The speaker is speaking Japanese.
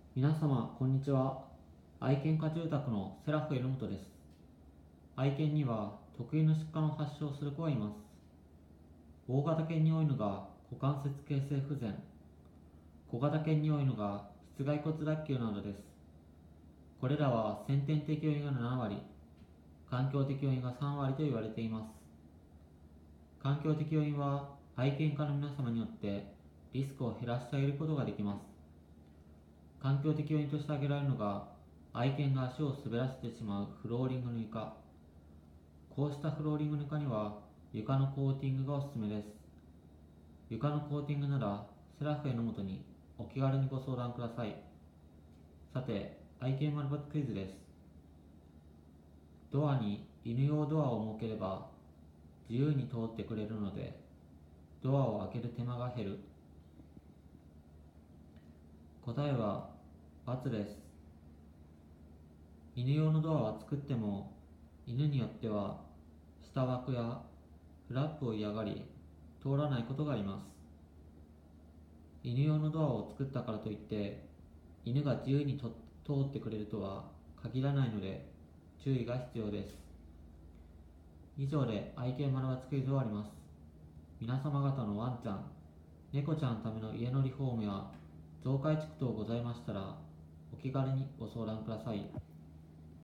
皆様、こんにちは。愛犬家住宅のセラフ榎本です。愛犬には特有の疾患を発症する子がいます。大型犬に多いのが股関節形成不全、小型犬に多いのが室外骨脱臼などです。これらは先天的要因が7割、環境的要因が3割と言われています。環境的要因は愛犬家の皆様によってリスクを減らしてあげることができます。環境的要因として挙げられるのが、愛犬が足を滑らせてしまうフローリングの床。こうしたフローリングの床には床のコーティングがおすすめです。床のコーティングならセラフェのもとにお気軽にご相談ください。さて、愛犬丸抜クイズです。ドアに犬用ドアを設ければ自由に通ってくれるので、ドアを開ける手間が減る。答えは×です。犬用のドアは作っても、犬によっては下枠やフラップを嫌がり通らないことがあります。犬用のドアを作ったからといって犬が自由に通ってくれるとは限らないので注意が必要です。以上で愛犬丸抜クイズを終わります。皆様方のワンちゃん、猫ちゃんのための家のリフォームや増改築等ございましたらお気軽にご相談ください。